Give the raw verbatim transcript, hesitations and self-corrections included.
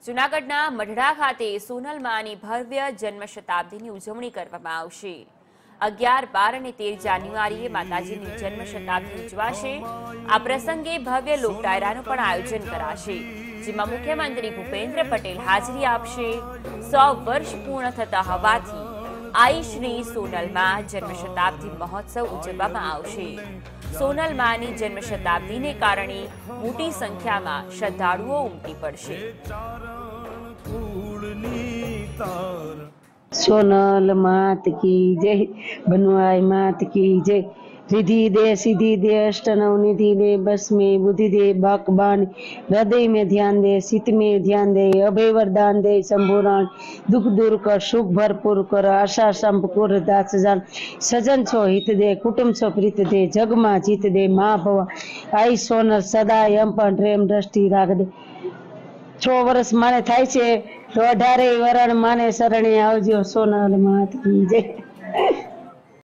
જૂનાગઢના મઢડા ખાતે સોનલ માની ભવ્ય જન્મ શતાબ્દીની ઉજવણી કરવામાં આવશે। અગિયાર બાર અને તેર જાન્યુઆરીએ માતાજીની જન્મ શતાબ્દી ઉજવાશે। આ પ્રસંગે ભવ્ય લોક ડાયરાનું પણ આયોજન કરાશે, જેમાં મુખ્યમંત્રી ભૂપેન્દ્ર પટેલ હાજરી આપશે। સો વર્ષ પૂર્ણ થતા હોવાથી आई श्री सोनल मां जन्म शताब्दी महोत्सव उजववामां आवशे। सोनल मानी जन्म शताब्दी ने कारणे मोटी संख्या में श्रद्धालुओ उमटी पड़शे। सोनल मात की जय, बनवाई मात की जय। रिधि दे सिद्धि दे अष्टनव निधि दे, बस में बुद्धि दे बाकबान, हृदय में ध्यान दे, चित्त में ध्यान दे, अभय वरदान दे, शंभुरान दुख दूर कर, सुख भरपूर कर, आशा संपूर दास जान, सजन छो हित दे, कुटुंब छो प्रीत दे, जग में जीत दे, मां भवा आई सोनल सदा एम पण प्रेम दृष्टि राख दे। छो वर्ष माने थाय छे तो अठारे वरण माने शरणे आवजो। सोनल मात की जय।